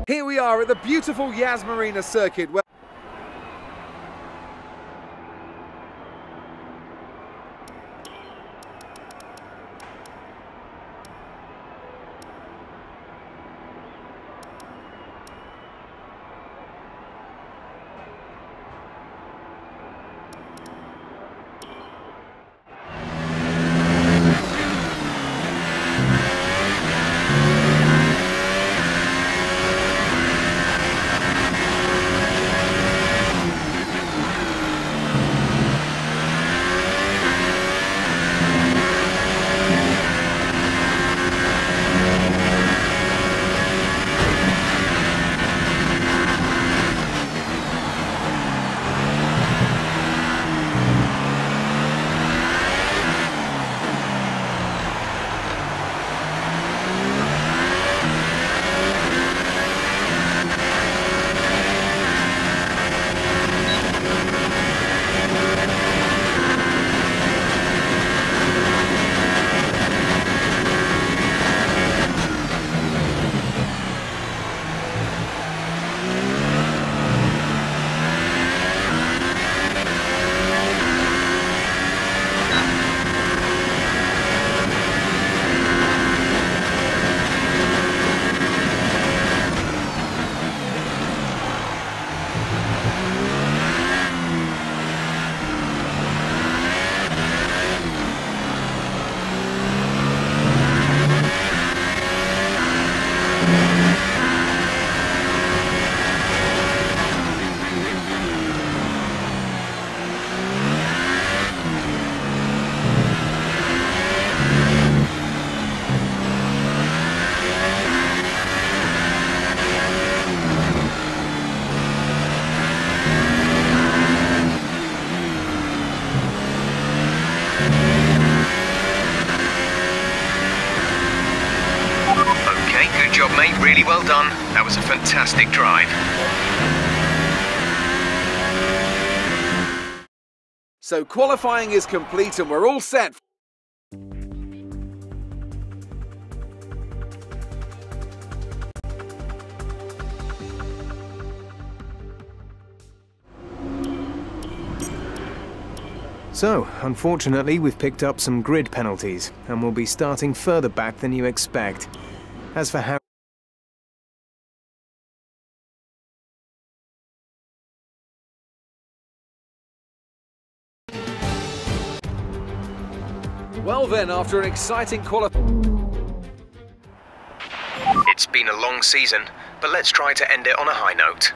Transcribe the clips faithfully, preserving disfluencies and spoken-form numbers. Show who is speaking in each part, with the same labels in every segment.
Speaker 1: Here we are at the beautiful Yas Marina circuit. Where
Speaker 2: job, mate. Really well done. That was a fantastic drive.
Speaker 1: So qualifying is complete and we're all set.
Speaker 3: So, unfortunately, we've picked up some grid penalties, and we'll be starting further back than you expect. As for how...
Speaker 1: Well then, after an exciting qualifying...
Speaker 2: It's been a long season, but let's try to end it on a high note.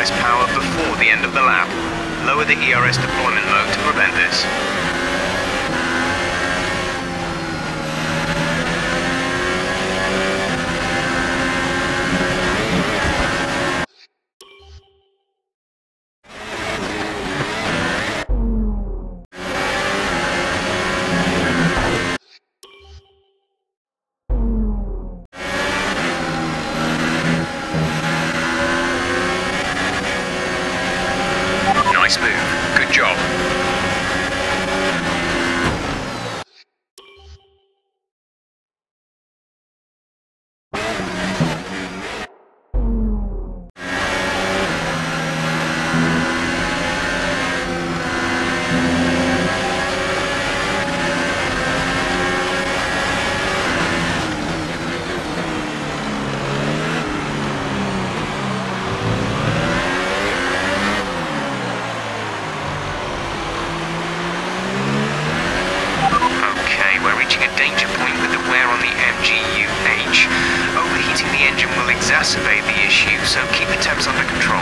Speaker 2: S power before the end of the lap. Lower the E R S deployment mode to prevent this. Nice move. Good job. Overheating the engine will exacerbate the issue, so keep the temps under control.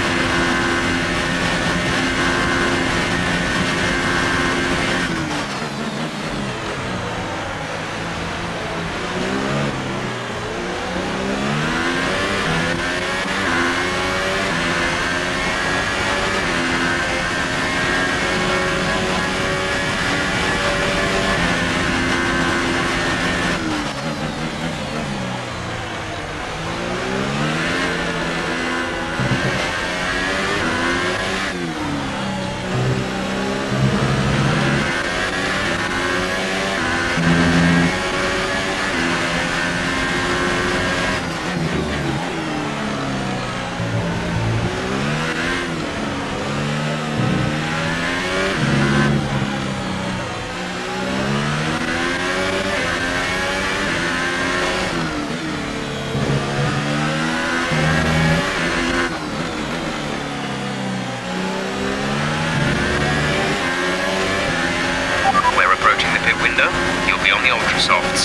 Speaker 2: You'll be on the ultra softs.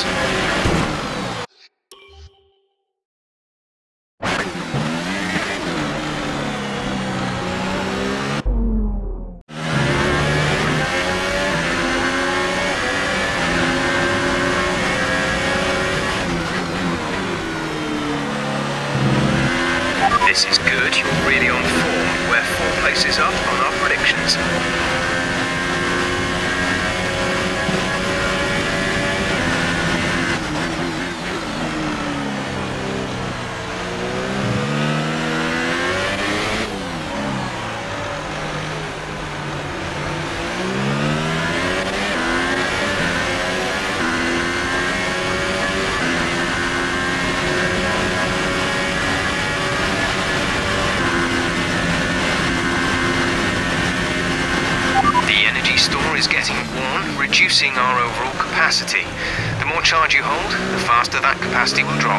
Speaker 2: This is good. You're really on form. We're four places up on our predictions. Is getting worn, reducing our overall capacity. The more charge you hold, the faster that capacity will drop.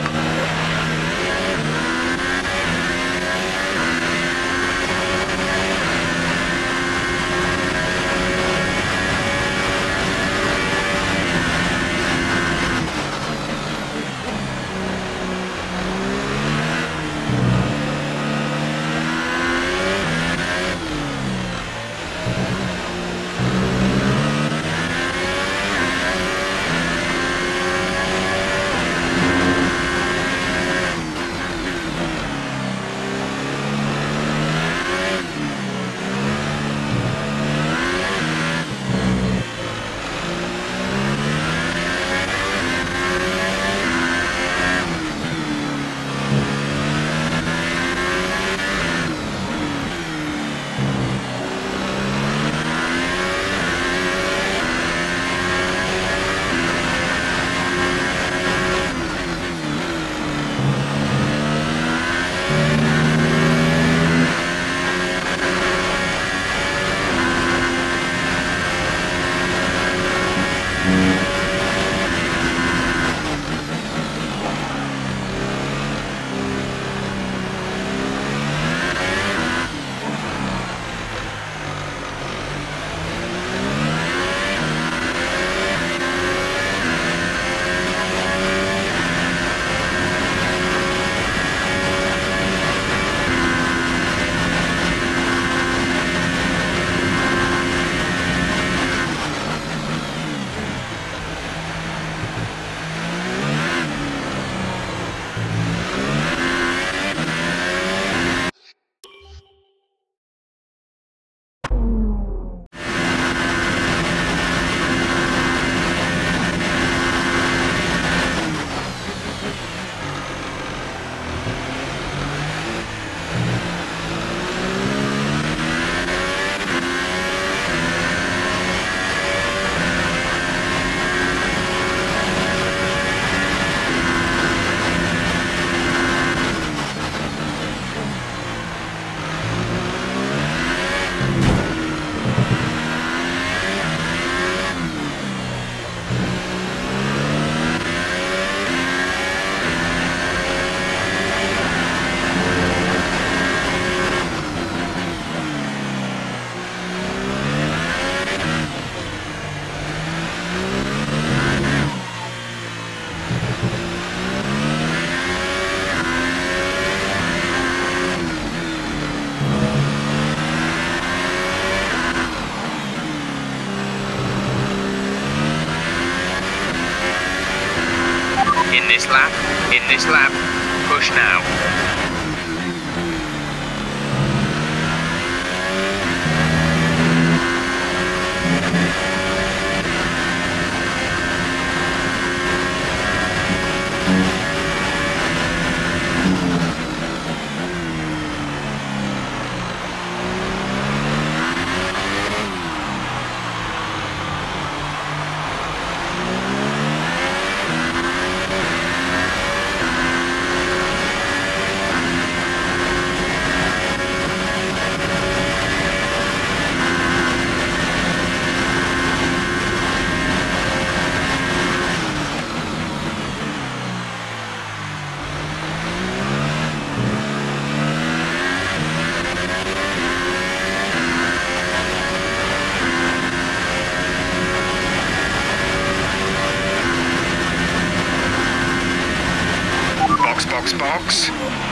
Speaker 2: this lap, in this lap, push now. Box, box.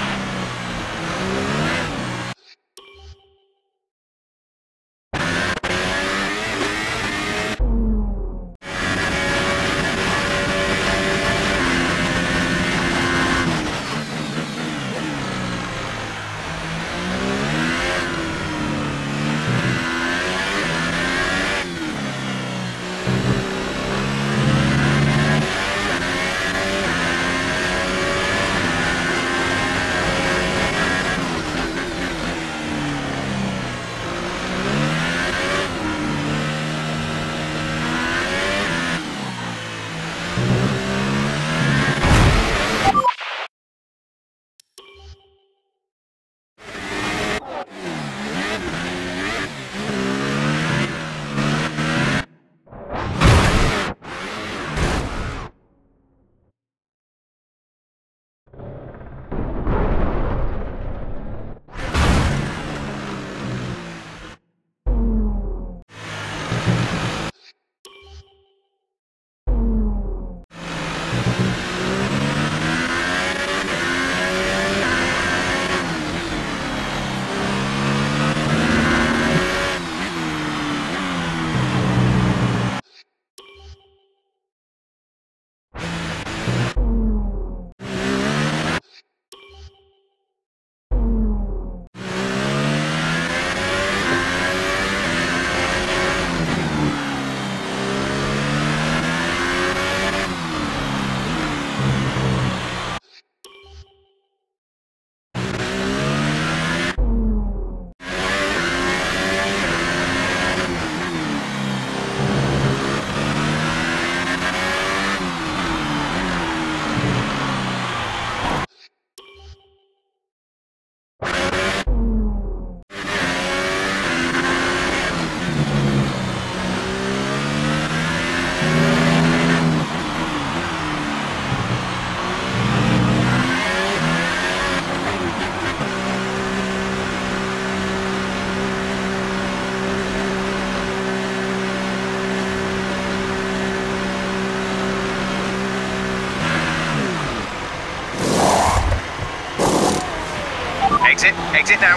Speaker 2: Exit, exit now.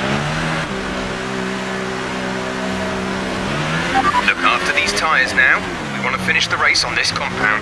Speaker 2: Look after these tyres now. We want to finish the race on this compound.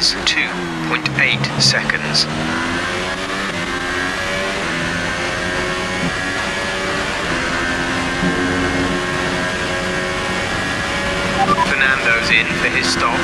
Speaker 2: was two point eight seconds. Fernando's in for his stop.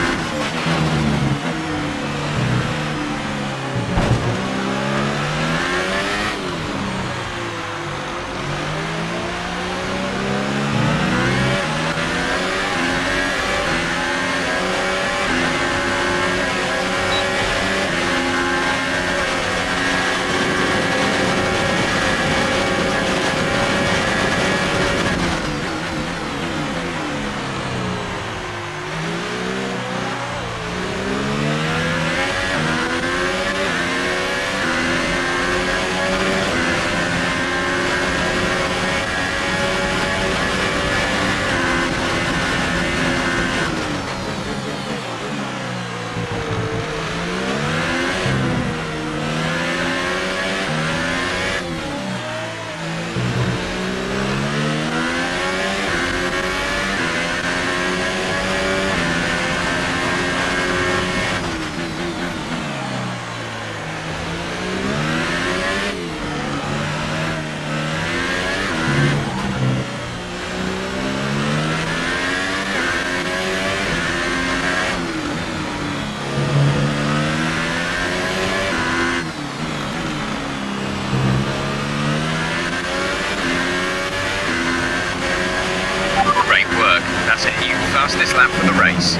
Speaker 2: That's it, you fastest lap for the race.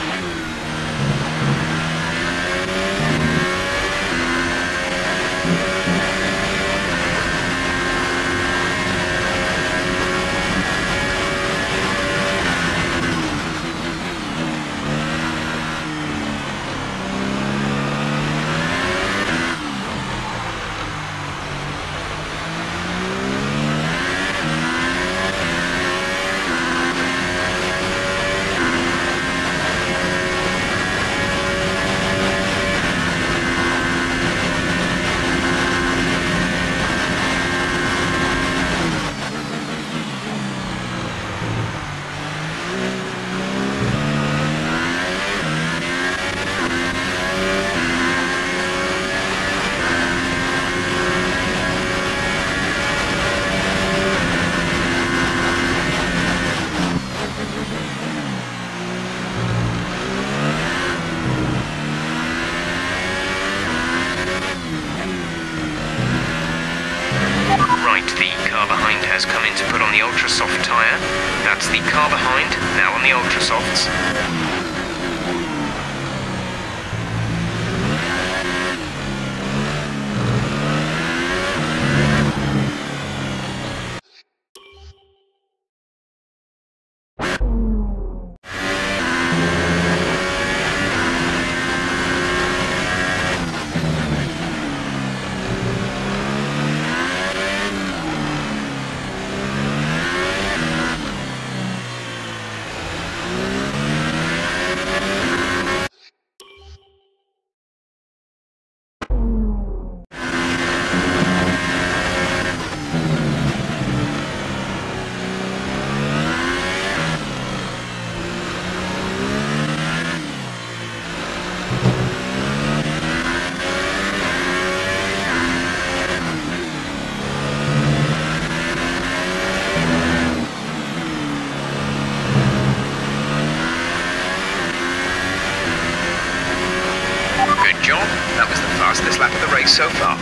Speaker 2: The car behind has come in to put on the ultra soft tyre. That's the car behind, now on the ultra softs. John, that was the fastest lap of the race so far.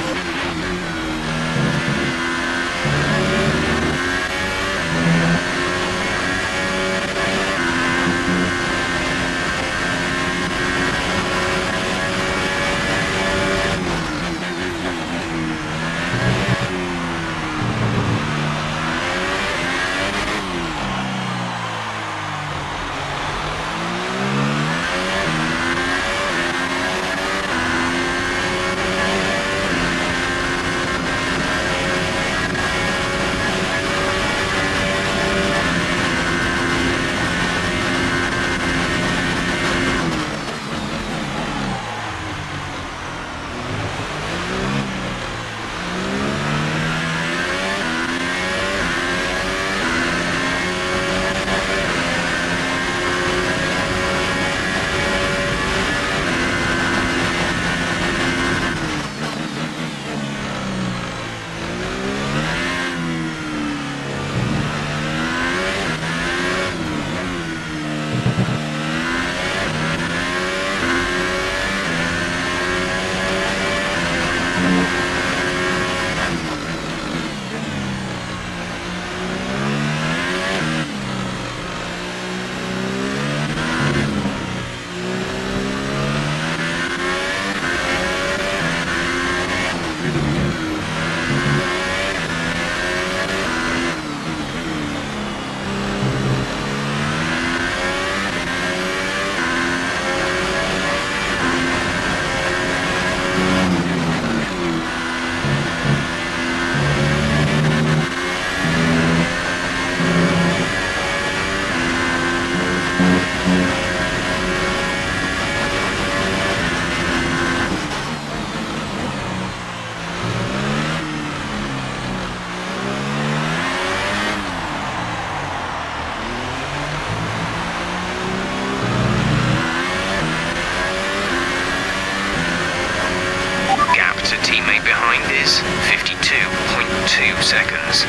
Speaker 2: teammate behind is fifty-two point two seconds.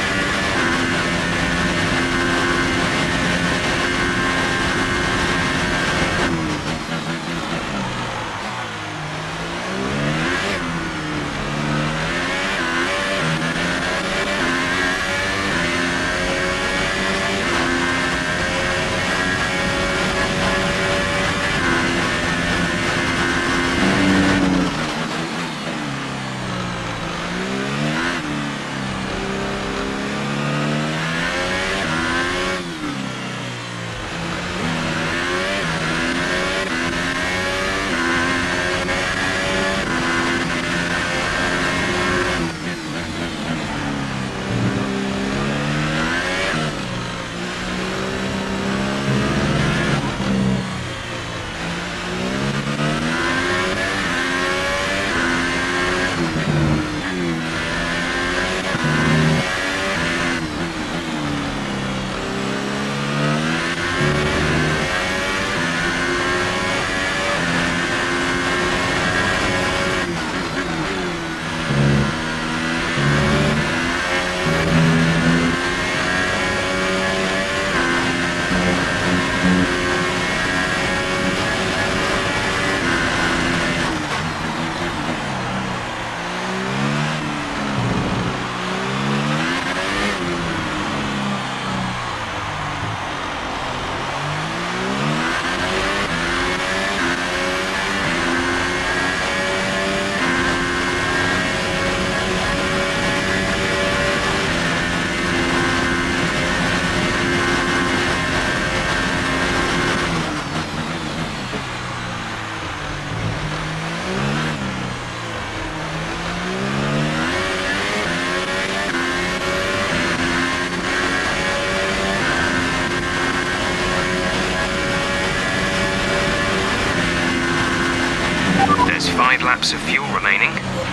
Speaker 2: Five laps of fuel remaining.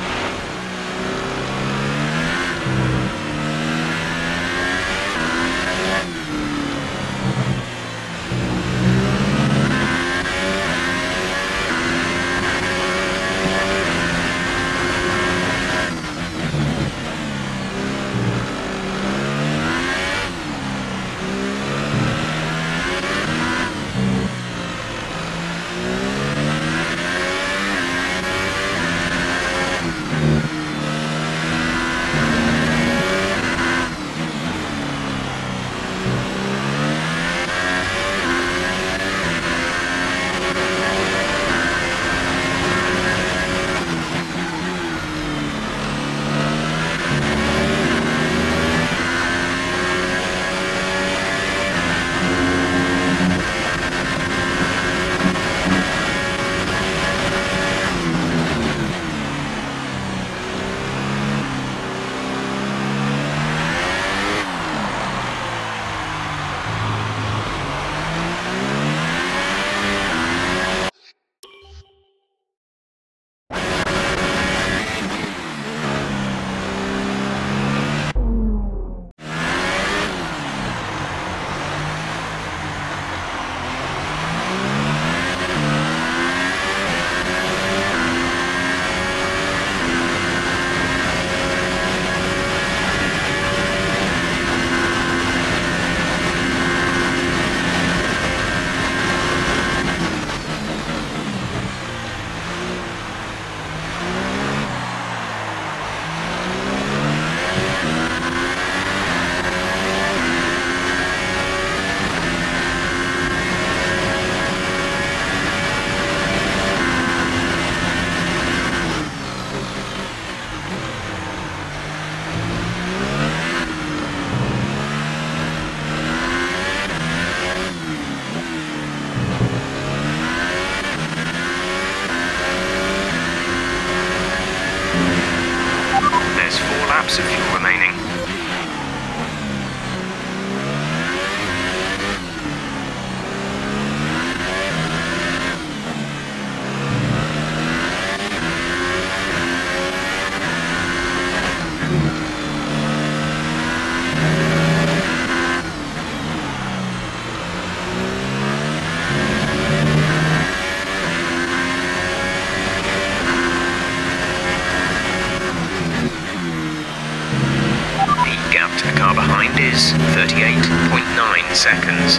Speaker 2: laps of fuel remaining. is thirty-eight point nine seconds.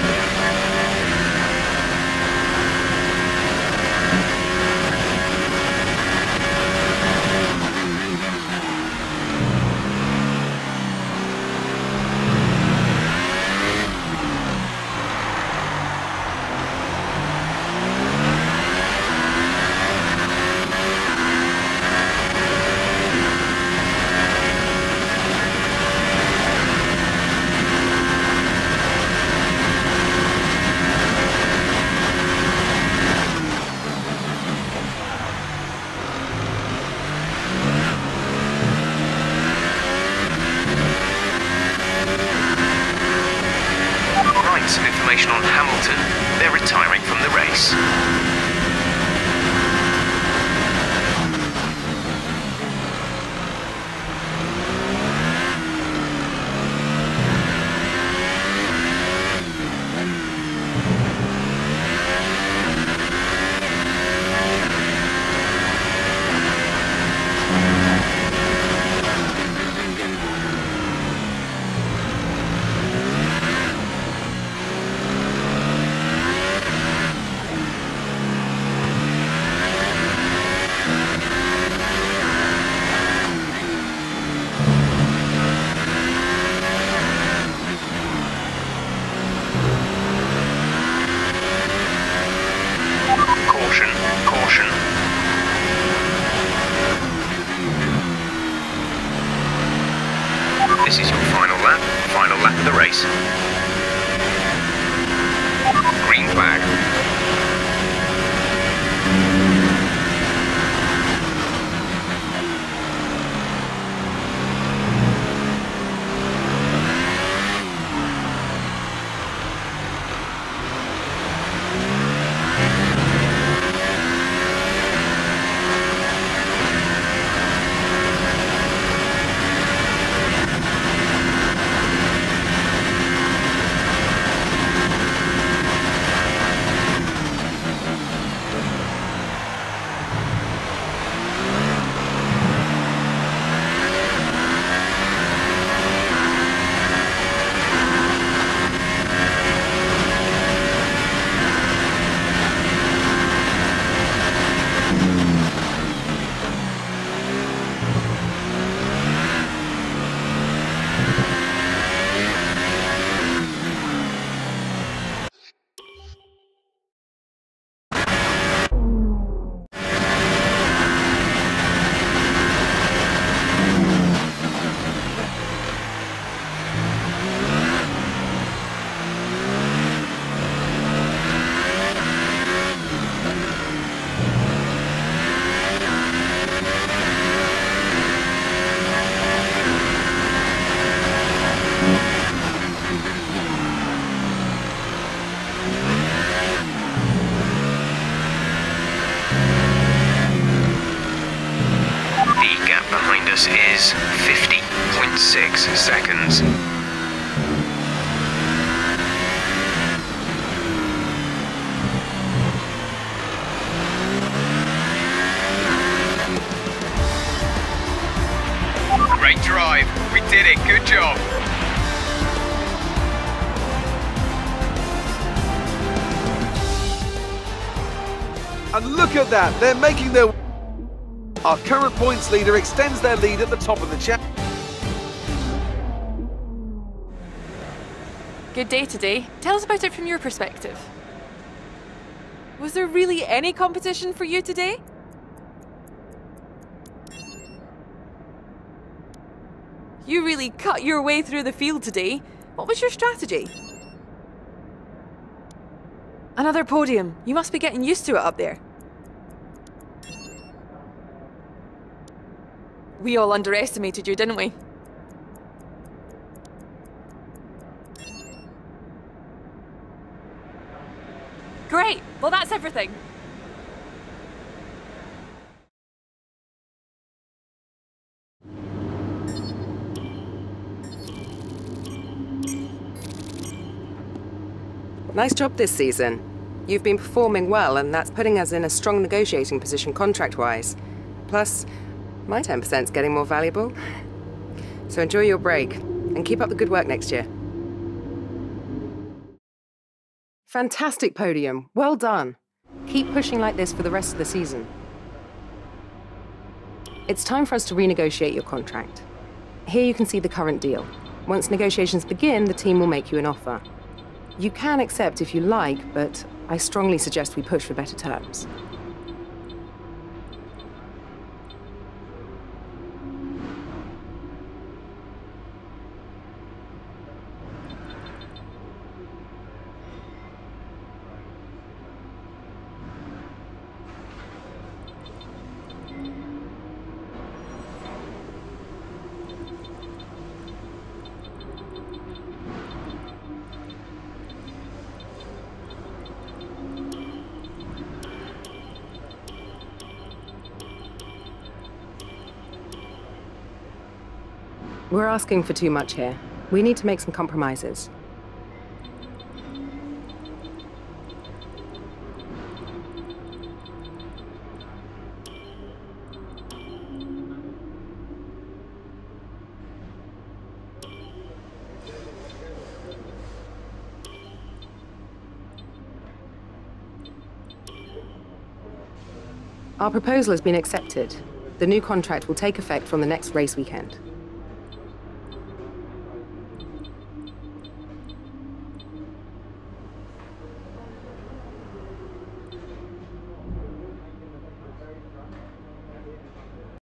Speaker 2: Some information on Hamilton. They're retiring from the race. This is your final lap, final lap of the race. Green flag. Is fifty point six seconds. Great drive. We did it. Good job.
Speaker 1: And look at that. They're making their... Our current points leader extends their lead at the top of the chat.
Speaker 4: Good day today. Tell us about it from your perspective. Was there really any competition for you today? You really cut your way through the field today. What was your strategy? Another podium. You must be getting used to it up there. We all underestimated you, didn't we? Great! Well, that's everything.
Speaker 5: Nice job this season. You've been performing well, and that's putting us in a strong negotiating position contract-wise. Plus, my ten percent's getting more valuable. So enjoy your break, and keep up the good work next year. Fantastic podium. Well done. Keep pushing like this for the rest of the season. It's time for us to renegotiate your contract. Here you can see the current deal. Once negotiations begin, the team will make you an offer. You can accept if you like, but I strongly suggest we push for better terms. We're asking for too much here. We need to make some compromises. Our proposal has been accepted. The new contract will take effect from the next race weekend.